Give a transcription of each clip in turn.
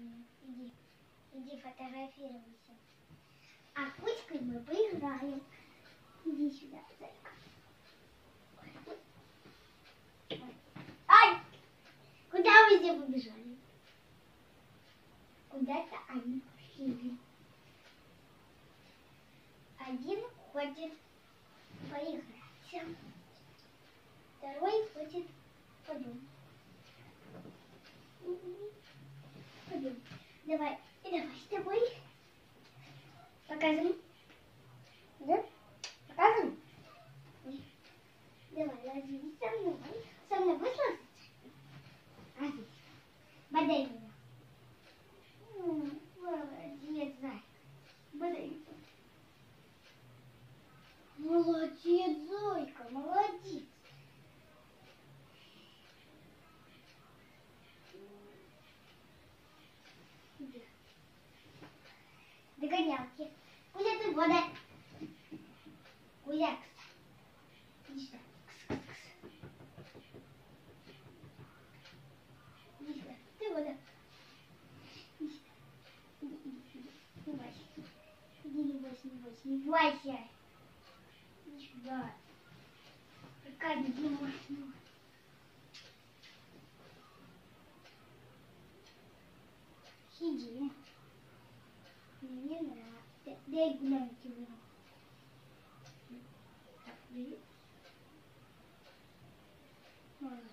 Иди, иди фотографируйся. А кучкой мы поиграем. Иди сюда, зайка. Ай! Куда вы все побежали? Куда-то они пошли. Один хочет поиграть. Второй хочет подумать. Пойдем. Давай, с тобой. Показывай. Да? Показывай. Давай, ложись со мной. Со мной будешь ложиться? Ложись. Бодай меня. Молодец, зайка. Бодай. Молодец, зайка, молодец. Догонялки. Кузя, ты вода. Кузя, иди сюда. Иди сюда. Ты вода. Иди сюда. Иди. Не бойся. Иди, не бойся. Не бойся. Иди сюда. Какая не бойся. Сиди. Мне нравится. Дай гляньте его. Так, бери. Молодец.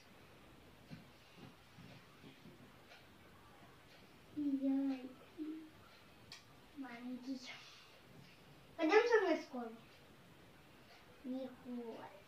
Зайка. Маленький. Пойдем со мной в школу? Не хочет.